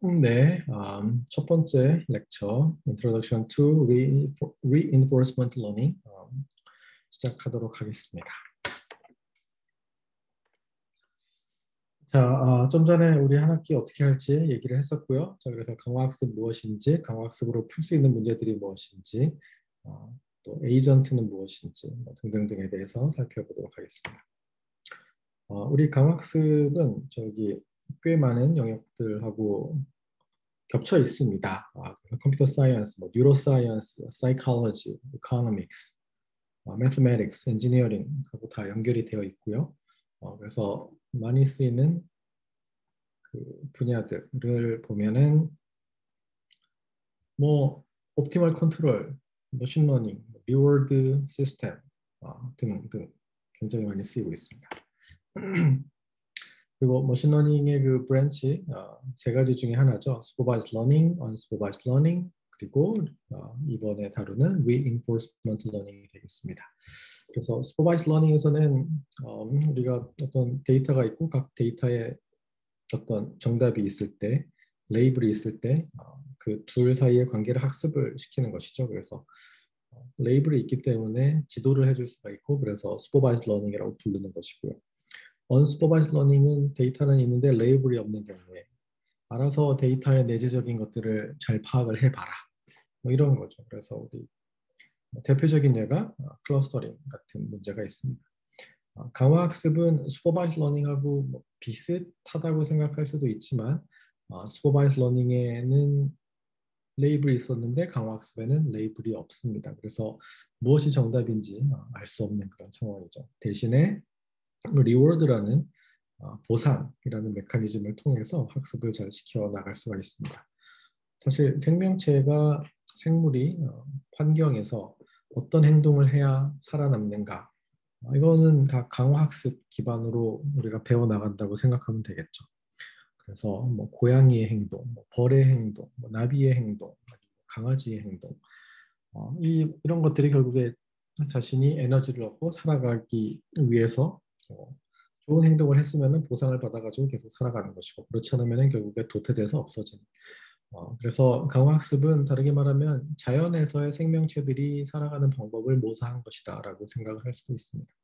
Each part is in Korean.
네, 첫 번째 렉처 Introduction to Reinforcement Learning 시작하도록 하겠습니다. 자, 좀 전에 우리 한 학기 어떻게 할지 얘기를 했었고요. 자, 그래서 강화학습 무엇인지, 강화학습으로 풀 수 있는 문제들이 무엇인지, 또 에이전트는 무엇인지 등등등에 대해서 살펴보도록 하겠습니다. 우리 강화학습은 꽤 많은 영역들하고 겹쳐 있습니다. 그래서 컴퓨터 사이언스, 뉴로 사이언스, 사이콜로지, 이코노믹스, 매스매틱스, 엔지니어링하고 다 연결이 되어 있고요. 그래서 많이 쓰이는 그 분야들을 보면은 옵티멀 컨트롤, 머신러닝, 리워드 시스템 등등 굉장히 많이 쓰이고 있습니다. 그리고 머신러닝의 그 브랜치 세 가지 중에 하나죠. Supervised Learning, Unsupervised Learning, 그리고 이번에 다루는 Reinforcement Learning이 되겠습니다. 그래서 Supervised Learning에서는 우리가 어떤 데이터가 있고 각 데이터에 어떤 정답이 있을 때, 레이블이 있을 때 그 둘 사이의 관계를 학습을 시키는 것이죠. 그래서 레이블이 있기 때문에 지도를 해줄 수가 있고 그래서 Supervised Learning이라고 부르는 것이고요. Unsupervised Learning은 데이터는 있는데 레이블이 없는 경우에 알아서 데이터의 내재적인 것들을 잘 파악을 해봐라. 이런 거죠. 그래서 우리 대표적인 예가 클러스터링 같은 문제가 있습니다. 강화학습은 슈퍼바이즈 러닝하고 비슷하다고 생각할 수도 있지만 슈퍼바이즈 러닝에는 레이블이 있었는데 강화학습에는 레이블이 없습니다. 그래서 무엇이 정답인지 알 수 없는 그런 상황이죠. 대신에 리워드라는 보상이라는 메커니즘을 통해서 학습을 잘 시켜 나갈 수가 있습니다. 사실 생물이 환경에서 어떤 행동을 해야 살아남는가 이거는 다 강화학습 기반으로 우리가 배워나간다고 생각하면 되겠죠. 그래서 고양이의 행동, 벌의 행동, 나비의 행동, 강아지의 행동 이런 것들이 결국에 자신이 에너지를 얻고 살아가기 위해서 좋은 행동을 했으면 보상을 받아가지고 계속 살아가는 것이고 그렇지 않으면 결국에 도태돼서 없어지는 그래서 강화학습은 다르게 말하면 자연에서의 생명체들이 살아가는 방법을 모사한 것이다 라고 생각을 할 수도 있습니다.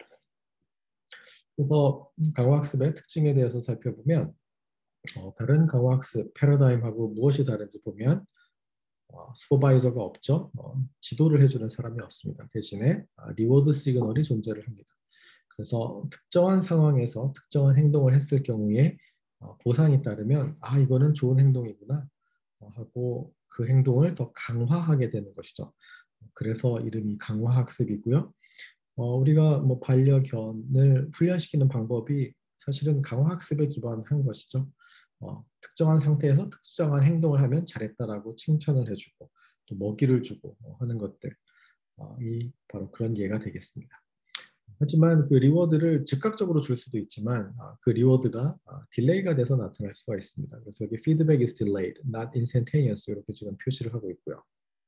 그래서 강화학습의 특징에 대해서 살펴보면 다른 강화학습 패러다임하고 무엇이 다른지 보면 슈퍼바이저가 없죠. 지도를 해주는 사람이 없습니다. 대신에 리워드 시그널이 존재를 합니다. 그래서 특정한 상황에서 특정한 행동을 했을 경우에 보상이 따르면 이거는 좋은 행동이구나 하고 그 행동을 더 강화하게 되는 것이죠. 그래서 이름이 강화학습이고요. 우리가 반려견을 훈련시키는 방법이 사실은 강화학습에 기반한 것이죠. 특정한 상태에서 특정한 행동을 하면 잘했다라고 칭찬을 해주고 또 먹이를 주고 하는 것들 이 바로 그런 예가 되겠습니다. 하지만 그 리워드를 즉각적으로 줄 수도 있지만 그 리워드가 딜레이가 돼서 나타날 수가 있습니다. 그래서 여기 feedback is delayed, not instantaneous 이렇게 지금 표시를 하고 있고요.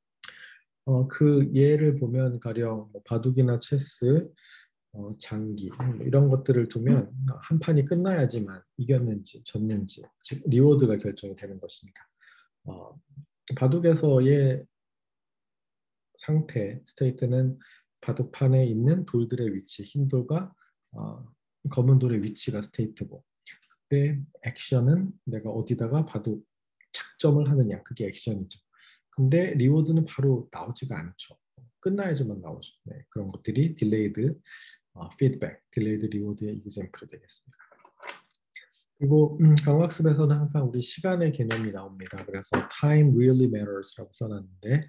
그 예를 보면 가령 바둑이나 체스, 장기 이런 것들을 두면 한 판이 끝나야지만 이겼는지 졌는지 즉 리워드가 결정이 되는 것입니다. 바둑에서의 상태, 스테이트는 바둑판에 있는 돌들의 위치, 흰 돌과 검은 돌의 위치가 스테이트고 그때 액션은 내가 어디다가 바둑 착점을 하느냐 그게 액션이죠. 근데 리워드는 바로 나오지가 않죠. 끝나야지만 나오죠. 네, 그런 것들이 딜레이드 피드백, 딜레이드 리워드의 이그젬플이 되겠습니다. 그리고 강화학습에서는 항상 우리 시간의 개념이 나옵니다. 그래서 time really matters라고 써놨는데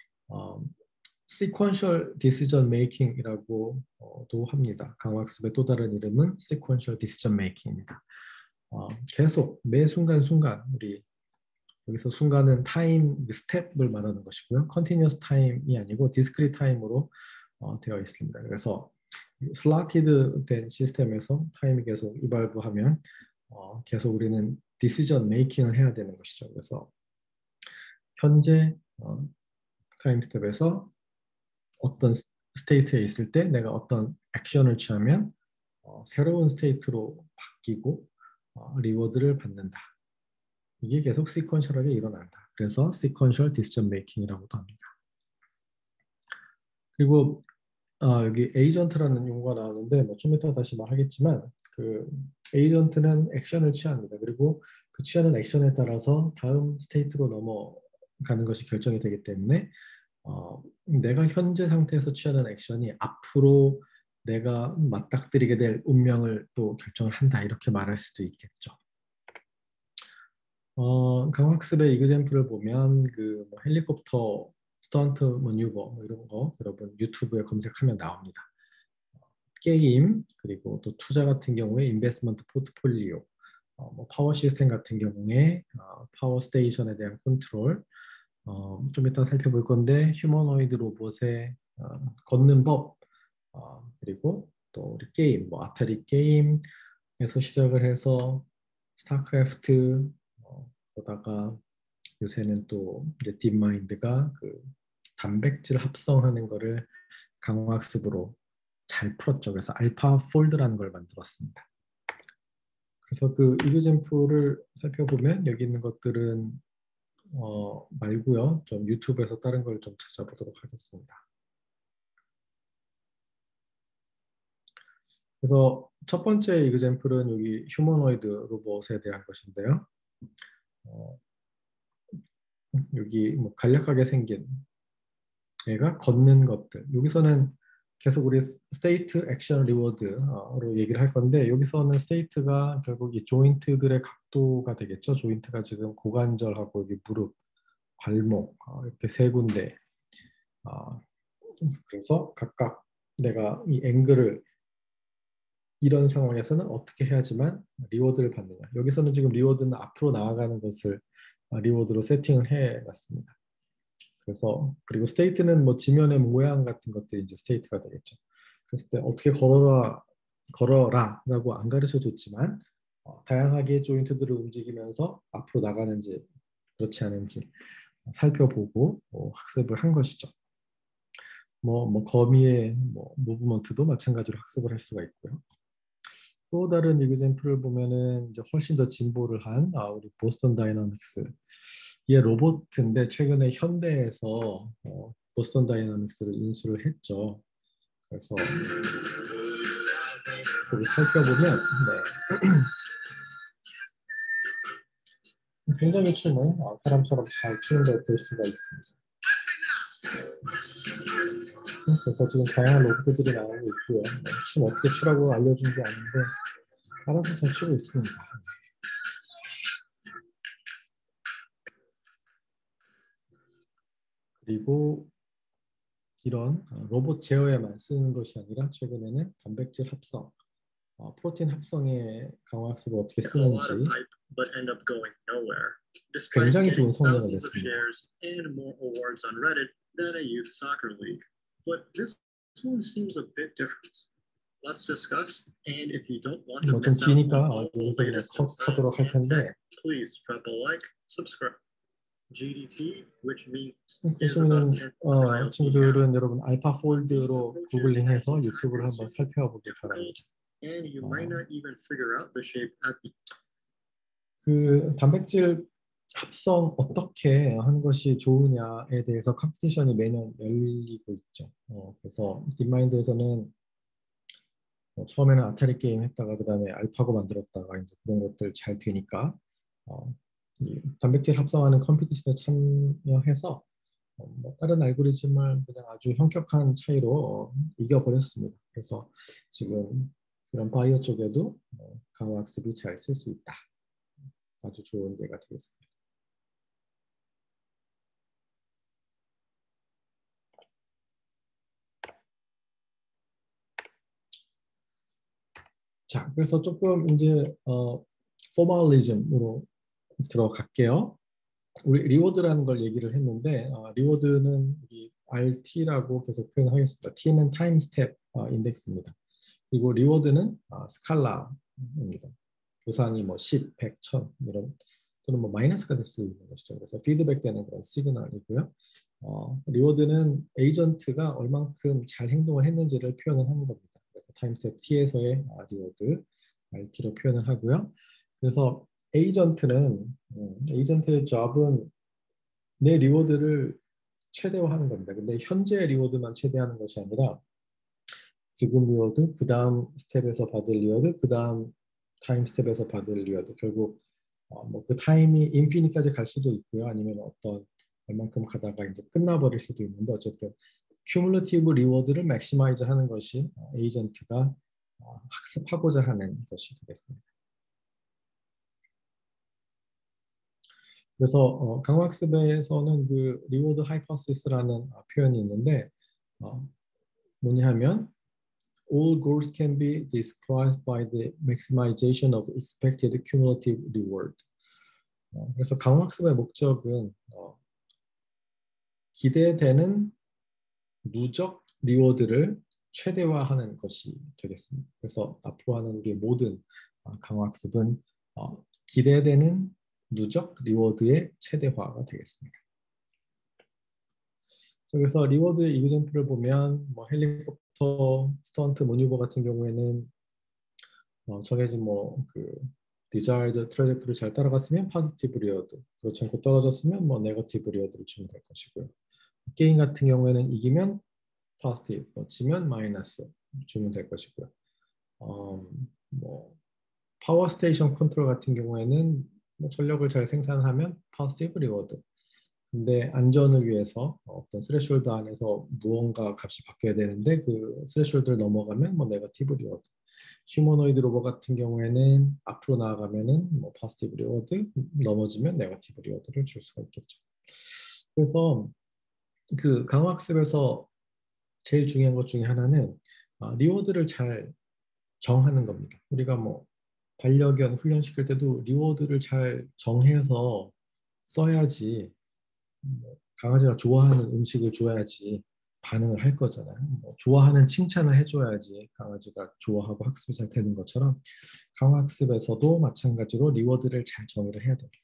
sequential decision making이라고 도 합니다. 강화학습의 또 다른 이름은 sequential decision making입니다. 계속 매 순간순간 우리 여기서 순간은 타임 스텝을 말하는 것이고요. continuous time이 아니고 discrete time으로 되어 있습니다. 그래서 슬롯티드 된 시스템에서 타임이 계속 이발부하면 계속 우리는 decision making을 해야 되는 것이죠. 그래서 현재 타임 스텝에서 어떤 스테이트에 있을 때 내가 어떤 액션을 취하면 새로운 스테이트로 바뀌고 리워드를 받는다. 이게 계속 시퀀셜하게 일어난다. 그래서 sequential decision making이라고도 합니다. 그리고 여기 에이전트라는 용어가 나오는데 뭐 좀 이따 다시 말하겠지만 그 에이전트는 액션을 취합니다. 그리고 그 취하는 액션에 따라서 다음 스테이트로 넘어가는 것이 결정이 되기 때문에 내가 현재 상태에서 취하는 액션이 앞으로 내가 맞닥뜨리게 될 운명을 또 결정을 한다 이렇게 말할 수도 있겠죠. 강학습의 이그젬플을 보면 그뭐 헬리콥터 스턴트 머뉴버 뭐 이런 거 여러분 유튜브에 검색하면 나옵니다. 게임 그리고 또 투자 같은 경우에 인베스트먼트 포트폴리오, 뭐 파워 시스템 같은 경우에 파워 스테이션에 대한 컨트롤, 좀 이따 살펴볼 건데 휴머노이드 로봇의 걷는 법, 그리고 또 우리 게임, 뭐 아타리 게임에서 시작을 해서 스타크래프트, 그러다가 요새는 또 이제 딥마인드가 그 단백질 합성하는 거를 강화학습으로 잘 풀었죠. 그래서 알파 폴드라는 걸 만들었습니다. 그래서 그 이그젠플을 살펴보면 여기 있는 것들은 말고요. 좀 유튜브에서 다른 걸 좀 찾아보도록 하겠습니다. 그래서 첫 번째 이그젠플은 여기 휴머노이드 로봇에 대한 것인데요. 여기 뭐 간략하게 생긴 얘가 걷는 것들. 여기서는 계속 우리 스테이트, 액션, 리워드로 얘기를 할 건데 여기서는 스테이트가 결국 이 조인트들의 각도가 되겠죠. 조인트가 지금 고관절하고 여기 무릎, 발목 이렇게 세 군데. 그래서 각각 내가 이 앵글을 이런 상황에서는 어떻게 해야지만 리워드를 받느냐. 여기서는 지금 리워드는 앞으로 나아가는 것을 리워드로 세팅을 해놨습니다. 그래서 그리고 스테이트는 뭐 지면의 모양 같은 것들이 이제 스테이트가 되겠죠. 그랬을 때 어떻게 걸어라라고 안 가르쳐 줬지만 다양하게 조인트들을 움직이면서 앞으로 나가는지 그렇지 않은지 살펴보고 학습을 한 것이죠. 뭐 거미의 뭐 무브먼트도 마찬가지로 학습을 할 수가 있고요. 또 다른 이그젠플을 보면은 이제 훨씬 더 진보를 한 우리 보스턴 다이나믹스. 얘 로봇인데 최근에 현대에서 보스턴 다이나믹스를 인수를 했죠. 그래서 여기 살펴보면 네. 굉장히 춤을 사람처럼 잘 추는 걸 볼 수가 있습니다. 그래서 지금 다양한 로봇들이 나오고 있고요. 춤 어떻게 추라고 알려준지 아는데 알아서 잘 추고 있습니다. 그리고 이런 로봇 제어에만 쓰는 것이 아니라 최근에는 단백질 합성, 프로틴 합성의 강화학습을 어떻게 쓰는지 굉장히 좋은 성능을 냈습니다. 뭐 좀 기니까 여기서 그냥 컷하도록 할 텐데 보시면은 친구들은 여러분 알파 폴드로 구글링해서 유튜브를 한번 살펴보길 바랍니다. 그 단백질 합성 어떻게 하는 것이 좋으냐에 대해서 컴피티션이 매년 열리고 있죠. 그래서 딥마인드에서는 처음에는 아타리 게임 했다가 그 다음에 알파고 만들었다가 이제 그런 것들 잘 되니까 이 단백질 합성하는 컴피티션에 참여해서 뭐 다른 알고리즘을 그냥 아주 현격한 차이로 이겨버렸습니다. 그래서 지금 이런 바이오 쪽에도 강화학습이 잘 쓸 수 있다. 아주 좋은 예가 되겠습니다. 자, 그래서 조금 이제 포멀리즘으로 들어갈게요. 우리 리워드라는 걸 얘기를 했는데 리워드는 우리 RT라고 계속 표현하겠습니다. T는 타임 스텝 인덱스입니다. 그리고 리워드는 스칼라입니다. 조상이 뭐 10, 100, 1000 이런 또는 뭐 마이너스가 될 수 있는 것이죠. 그래서 피드백되는 그런 시그널이고요. 리워드는 에이전트가 얼만큼 잘 행동을 했는지를 표현을 하는 겁니다. 그래서 타임 스텝 T에서의 리워드 RT로 표현을 하고요. 그래서 에이전트의 job은 내 리워드를 최대화하는 겁니다. 근데 현재 리워드만 최대하는 것이 아니라 지금 리워드, 그 다음 스텝에서 받을 리워드, 그 다음 타임 스텝에서 받을 리워드. 결국 뭐그 타임이 인피니까지 갈 수도 있고요. 아니면 어떤 얼만큼 가다가 이제 끝나버릴 수도 있는데 어쨌든 큐뮬러티브 리워드를 맥시마이즈 하는 것이 에이전트가 학습하고자 하는 것이 되겠습니다. 그래서 강화학습에서는 그 리워드 하이퍼시스라는 표현이 있는데 뭐냐 하면 all goals can be described by the maximization of expected cumulative reward. 그래서 강화학습의 목적은 기대되는 누적 리워드를 최대화하는 것이 되겠습니다. 그래서 앞으로 하는 우리의 모든 강화학습은 기대되는 누적 리워드의 최대화가 되겠습니다. 그래서 리워드 이그젬플을 보면 뭐 헬리콥터 스턴트 모니버 같은 경우에는 정해진 뭐그 desired 트래젝토리를 잘 따라갔으면 포지티브 리워드, 그렇지 않고 떨어졌으면 뭐 네거티브 리워드를 주면 될 것이고요. 게임 같은 경우에는 이기면 포지티브, 지면 마이너스 주면 될 것이고요. 뭐 파워 스테이션 컨트롤 같은 경우에는 뭐 전력을 잘 생산하면 포지티브 리워드. 근데 안전을 위해서 어떤 스레숄드 안에서 무언가 값이 바뀌어야 되는데 그 스레숄드를 넘어가면 뭐 네거티브 리워드. 휴머노이드 로봇 같은 경우에는 앞으로 나아가면은 뭐 포지티브 리워드, 넘어지면 네거티브 리워드를 줄 수가 있겠죠. 그래서 그 강화학습에서 제일 중요한 것 중에 하나는 리워드를 잘 정하는 겁니다. 우리가 뭐 반려견 훈련시킬 때도 리워드를 잘 정해서 써야지 강아지가 좋아하는 음식을 줘야지 반응을 할 거잖아요. 뭐 좋아하는 칭찬을 해줘야지 강아지가 좋아하고 학습이 잘 되는 것처럼 강화학습에서도 마찬가지로 리워드를 잘 정의를 해야 됩니다.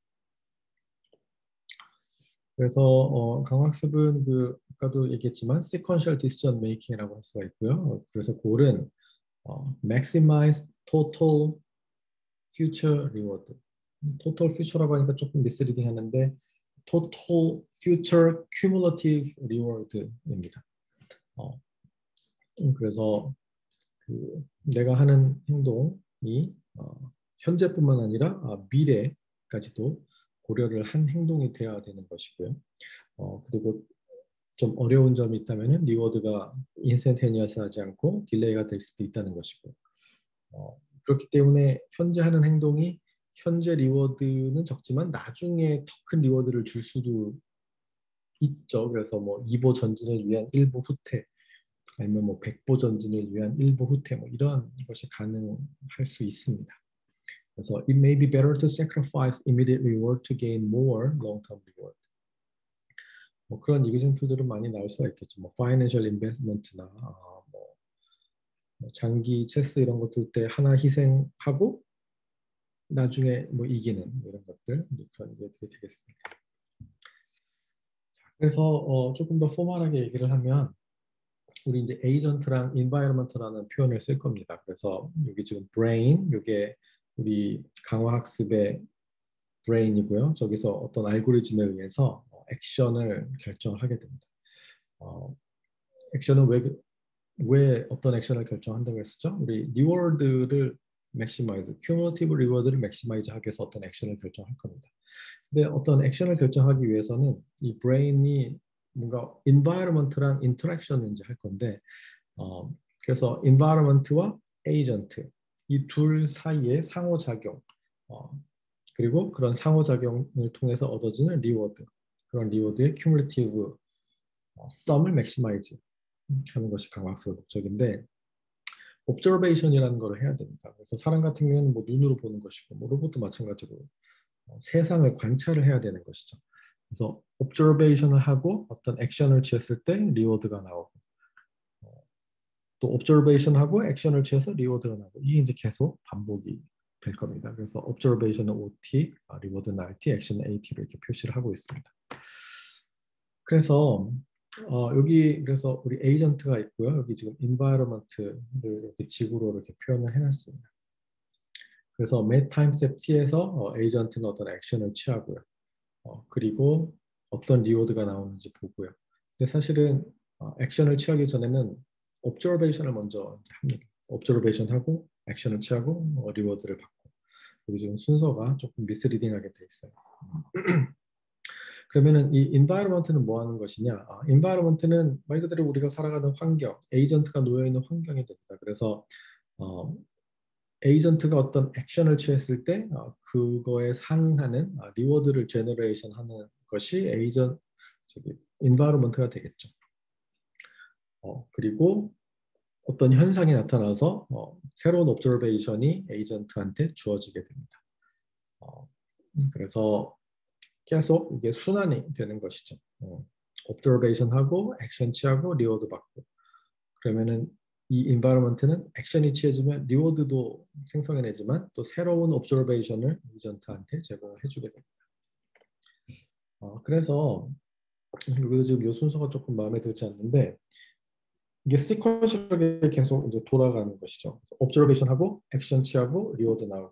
그래서 강화학습은 그 아까도 얘기했지만 sequential decision making이라고 할 수가 있고요. 그래서 골은 maximize total future reward. total future라고 하니까 조금 미스리딩 하는데 total future cumulative reward입니다. 그래서 그 내가 하는 행동이 현재뿐만 아니라 미래까지도 고려를 한 행동이 되어야 되는 것이고요. 그리고 좀 어려운 점이 있다면 리워드가 인스턴테니어스하지 않고 딜레이가 될 수도 있다는 것이고 그렇기 때문에 현재 하는 행동이 현재 리워드는 적지만 나중에 더 큰 리워드를 줄 수도 있죠. 그래서 뭐 2보 전진을 위한 1보 후퇴 아니면 뭐 100보 전진을 위한 1보 후퇴 뭐 이런 것이 가능할 수 있습니다. 그래서 it may be better to sacrifice immediate reward to gain more long-term reward. 뭐 그런 이그젠플들은 많이 나올 수가 있겠죠. 뭐 financial investment나 뭐 장기 체스 이런 것들 때 하나 희생하고 나중에 뭐 이기는 이런 것들 그런 것들이 되겠습니다. 그래서 조금 더 포멀하게 얘기를 하면 우리 이제 에이전트랑 environment라는 표현을 쓸 겁니다. 그래서 여기 지금 brain, 이게 우리 강화학습의 brain이고요. 저기서 어떤 알고리즘에 의해서 액션을 결정하게 됩니다. 액션은 왜 어떤 액션을 결정한다고 했었죠? 우리 리워드를 맥시마이즈, 큐뮬러티브 리워드를 맥시마이즈 하기 위해서 어떤 액션을 결정할 겁니다. 근데 어떤 액션을 결정하기 위해서는 이 브레인이 뭔가 environment랑 인터랙션을 이제 할 건데 그래서 environment와 agent 이 둘 사이의 상호작용 그리고 그런 상호작용을 통해서 얻어지는 리워드 그런 리워드의 큐뮬러티브 썸을 맥시마이즈 하는 것이 강화학습의 목적인데 observation이라는 걸 해야 됩니다. 그래서 사람 같은 경우는 뭐 눈으로 보는 것이고 뭐 로봇도 마찬가지로 세상을 관찰을 해야 되는 것이죠. 그래서 observation을 하고 어떤 액션을 취했을 때 리워드가 나오고 또 observation하고 액션을 취해서 리워드가 나오고 이게 이제 계속 반복이 될 겁니다. 그래서 observation은 OT, 리워드는 RT, 액션은 AT로 이렇게 표시를 하고 있습니다. 그래서 여기 그래서 우리 에이전트가 있고요. 여기 지금 environment를 이렇게 지구로 이렇게 표현을 해놨습니다. 그래서 매 타임 스텝 t에서 에이전트는 어떤 액션을 취하고요. 그리고 어떤 리워드가 나오는지 보고요. 근데 사실은 액션을 취하기 전에는 observation을 먼저 합니다. observation 하고 액션을 취하고 리워드를 받고. 여기 지금 순서가 조금 미스리딩하게 돼 있어요. 그러면은 이 environment는 뭐 하는 것이냐? environment는 말 그대로 우리가 살아가는 환경, 에이전트가 놓여 있는 환경이 됩니다. 그래서 에이전트가 어떤 액션을 취했을 때 그거에 상응하는 리워드를 제너레이션하는 것이 environment가 되겠죠. 그리고 어떤 현상이 나타나서 새로운 observation이 에이전트한테 주어지게 됩니다. 그래서 계속 이게 순환이 되는 것이죠. observation하고 액션 취하고 리워드 받고 그러면은 이 environment는 액션이 취해지면 리워드도 생성해내지만 또 새로운 observation을 에이전트한테 제공해 주게 됩니다. 그래서 여기서 지금 이 순서가 조금 마음에 들지 않는데 이게 시퀀셜하게 계속 이제 돌아가는 것이죠. observation하고 액션 취하고 리워드 나오고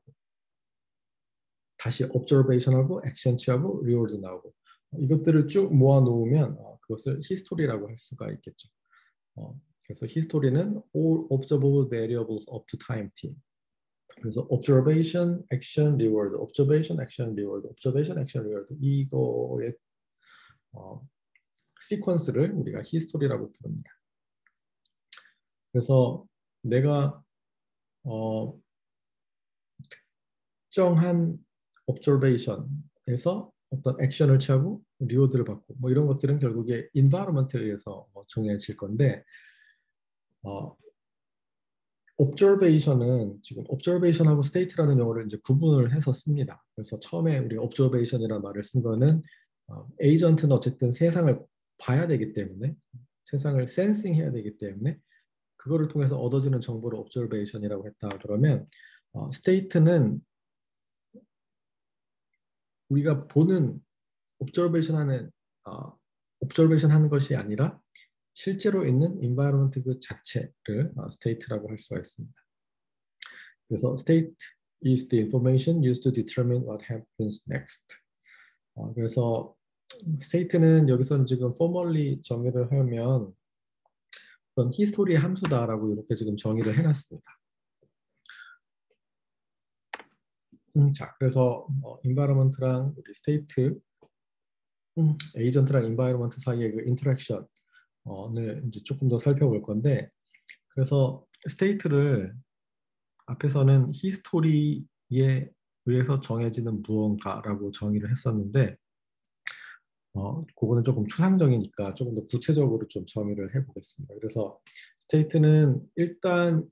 다시 observation하고 액션 취하고 리워드 나오고 이것들을 쭉 모아 놓으면 그것을 히스토리라고 할 수가 있겠죠. 그래서 히스토리는 all observable variables up to time t. 그래서 observation, action, reward, observation, action, reward, observation, action, reward 이거의 시퀀스를 우리가 히스토리라고 부릅니다. 그래서 내가 특정한 observation에서 어떤 액션을 취하고 리워드를 받고 뭐 이런 것들은 결국에 environment에 의해서 정해질 건데 observation은 지금 observation하고 state라는 용어를 이제 구분을 해서 씁니다. 그래서 처음에 우리 observation이라는 말을 쓴 거는 에이전트는 어쨌든 세상을 봐야 되기 때문에 세상을 sensing 해야 되기 때문에 그거를 통해서 얻어지는 정보를 observation이라고 했다 그러면 state는 우리가 보는 observation 하는 것이 아니라 실제로 있는 environment 그 자체를 state라고 할 수가 있습니다. 그래서 state is the information used to determine what happens next. 그래서 state는 여기서는 지금 formally 정의를 하면 어떤 히스토리의 함수다라고 이렇게 지금 정의를 해놨습니다. 자, 그래서 environment랑 우리 state, 에이전트랑 environment 사이의 그 인터랙션을 이제 조금 더 살펴볼 건데, 그래서 state를 앞에서는 히스토리에 의해서 정해지는 무언가라고 정의를 했었는데 그거는 조금 추상적이니까 조금 더 구체적으로 좀 정의를 해보겠습니다. 그래서 state는 일단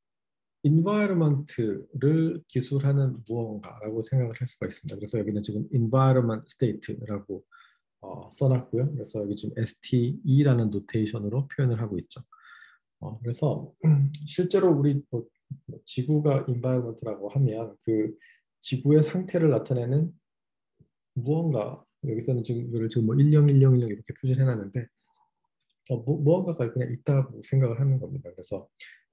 environment를 기술하는 무언가라고 생각을 할 수가 있습니다. 그래서 여기는 지금 environment state라고 써놨고요. 그래서 여기 지금 STE라는 노테이션으로 표현을 하고 있죠. 그래서 실제로 우리 지구가 environment라고 하면 그 지구의 상태를 나타내는 무언가 여기서는 지금 이거를 지금 뭐 101010 이렇게 표시를 해놨는데 무언가가 그냥 있다고 생각을 하는 겁니다. 그래서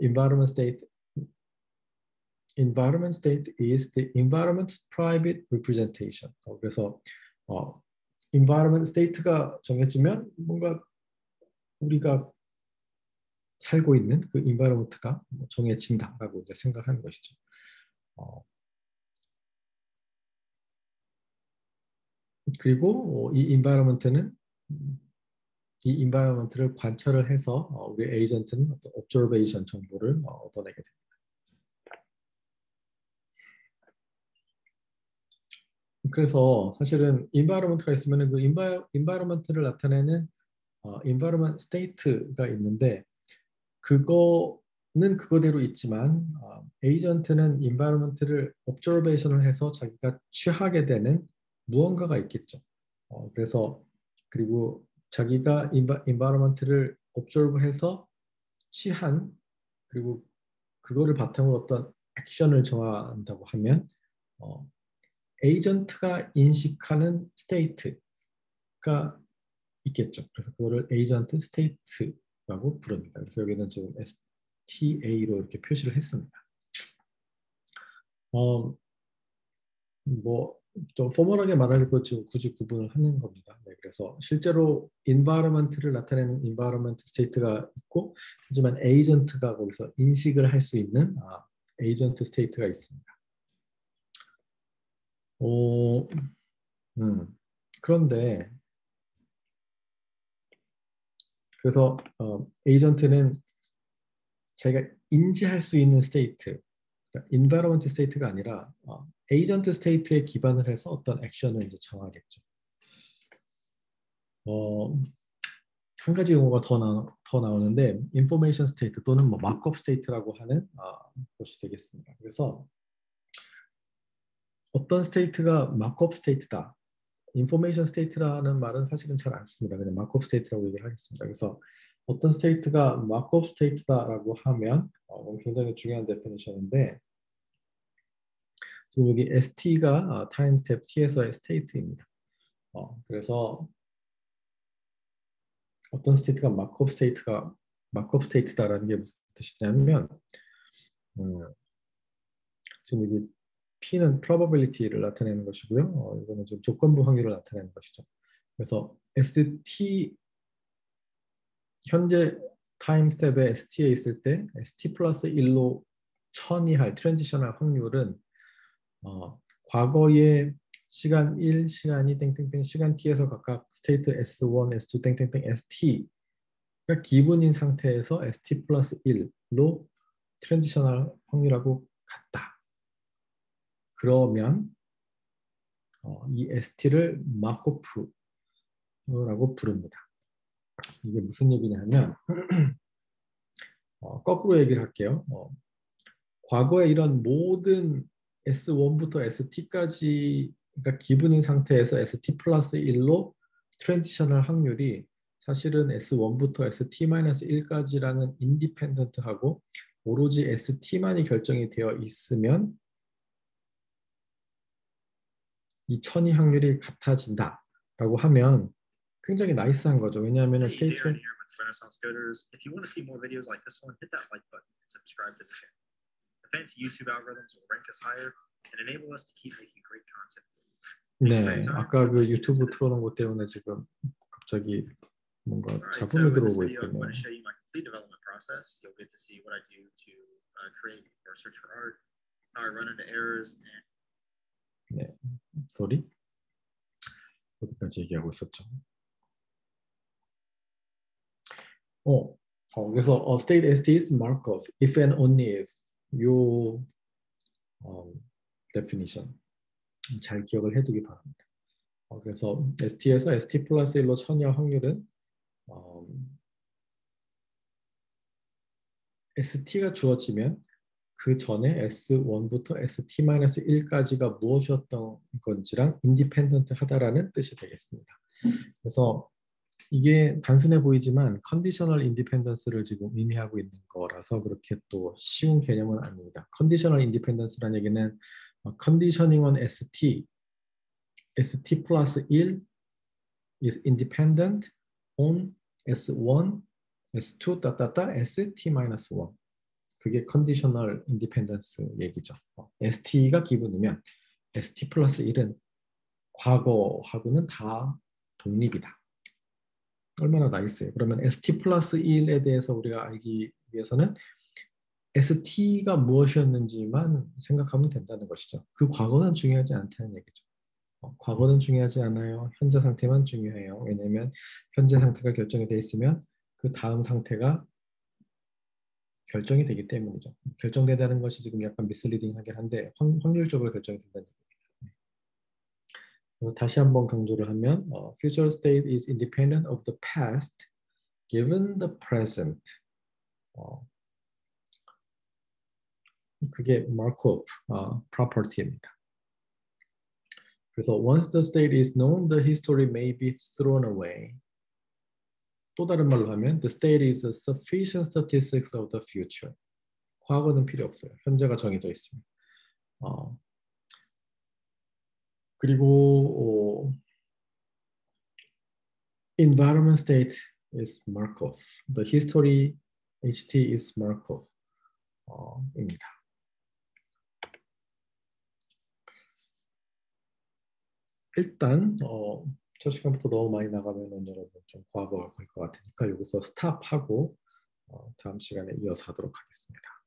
environment state is the environment's private representation. 그래서 environment state가 정해지면 뭔가 우리가 살고 있는 그 environment가 정해진다라고 이제 생각하는 것이죠. 그리고 이 environment는 이 environment를 관찰을 해서 우리 에이전트는 어떤 observation 정보를 얻어내게 됩니다. 그래서 사실은 environment가 있으면 그 environment를 나타내는 environment state가 있는데 그거는 그거대로 있지만 에이전트는 environment를 observation을 해서 자기가 취하게 되는 무언가가 있겠죠. 그래서 그리고 자기가 environment를 observe해서 취한 그리고 그거를 바탕으로 어떤 액션을 정한다고 하면 에이전트가 인식하는 스테이트가 있겠죠. 그래서 그거를 에이전트 스테이트라고 부릅니다. 그래서 여기는 지금 STA로 이렇게 표시를 했습니다. 뭐 좀 포멀하게 말하려고 지금 굳이 구분을 하는 겁니다. 네, 그래서 실제로 environment를 나타내는 environment state가 있고, 하지만 agent가 거기서 인식을 할 수 있는 agent state가 있습니다. 그런데 그래서 agent는 자기가 인지할 수 있는 state, 그러니까 environment state가 아니라 agent state에 기반을 해서 어떤 액션을 이제 정하겠죠. 한 가지 용어가 더 나오는데 information state 또는 뭐 markup state라고 하는 것이 되겠습니다. 그래서 어떤 state가 markup state다. information state라는 말은 사실은 잘 안 씁니다. 그냥 markup state라고 얘기를 하겠습니다. 그래서 어떤 state가 markup state다라고 하면 굉장히 중요한 데피니션인데, 지금 여기 st가 time step t에서의 state입니다. 그래서 어떤 스테이트가 마크업 스테이트다라는 게 무슨 뜻이냐면, 지금 여기 P는 probability를 나타내는 것이고요. 이거는 좀 조건부 확률을 나타내는 것이죠. 그래서 ST 현재 타임 스텝에 ST에 있을 때 ST 플러스 1로 천이할 트랜지션할 확률은 과거의 시간 1, 시간 2, 땡땡땡, 시간 t에서 각각 스테이트 S1, S2, 땡땡땡, ST가 기본인 상태에서 ST 플러스 1로 트랜지션할 확률하고 같다. 그러면 이 ST를 마코프라고 부릅니다. 이게 무슨 얘기냐면 거꾸로 얘기를 할게요. 과거에 이런 모든 S1부터 ST까지, 그러니까 기본인 상태에서 ST 플러스 1로 트랜지션할 확률이 사실은 S1부터 ST-1까지랑은 인디펜던트하고 오로지 ST만이 결정이 되어 있으면 이 천이 확률이 같아진다라고 하면 굉장히 나이스한 거죠. 왜냐하면 스테이트 Renaissance Coders. If you want to see more videos like this one, hit that like button and subscribe to the channel. The fancy YouTube algorithms will rank us higher and enable us to keep making great content. 네, 아까 그 유튜브 틀어놓은 것 때문에 지금 갑자기 뭔가 잡음이 들어오고 있군요. I'm going to show you my complete development process. You'll get to see what I do to create or search for art, how I run into errors, and 네, 소리 어디까지 얘기하고 있었죠? 그래서 state ST is Markov if and only if 요 definition 잘 기억을 해두기 바랍니다. 그래서 ST에서 ST 플러스 1로 천이할 확률은 ST가 주어지면 그 전에 S1부터 ST-1까지가 무엇이었던 건지랑 인디펜던트 하다라는 뜻이 되겠습니다. 그래서 이게 단순해 보이지만 컨디셔널 인디펜던스를 지금 의미하고 있는 거라서 그렇게 또 쉬운 개념은 아닙니다. 컨디셔널 인디펜던스라는 얘기는 컨디셔닝 on ST 플러스 1 is independent on S1, S2, ST-1. 그게 컨디셔널 인디펜던스 얘기죠. ST가 기본이면 ST 플러스 1은 과거하고는 다 독립이다. 얼마나 나이스해요. 그러면 ST 플러스 1에 대해서 우리가 알기 위해서는 ST가 무엇이었는지만 생각하면 된다는 것이죠. 그 과거는 중요하지 않다는 얘기죠. 과거는 중요하지 않아요. 현재 상태만 중요해요. 왜냐하면 현재 상태가 결정이 돼 있으면 그 다음 상태가 결정이 되기 때문이죠. 결정된다는 것이 지금 약간 미스리딩하긴 한데 확률적으로 결정이 된다는 얘기입니다. 그래서 다시 한번 강조를 하면 future state is independent of the past given the present. 그게 Markov property입니다. 그래서 once the state is known, the history may be thrown away. 또 다른 말로 하면 the state is a sufficient statistics of the future. 과거는 필요 없어요. 현재가 정해져 있습니다. 그리고 environment state is Markov. The history HT is Markov. 입니다. 일단 첫 시간부터 너무 많이 나가면 여러분 좀 과부하가 걸 것 같으니까 여기서 스탑하고 다음 시간에 이어서 하도록 하겠습니다.